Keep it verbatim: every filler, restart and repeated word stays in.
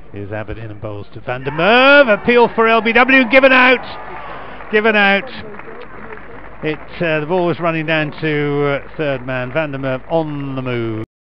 Here's Abbott in and bowls to Van der Merwe. Appeal for L B W, given out. Given out. It uh, the ball was running down to uh, third man. Van der Merwe on the move.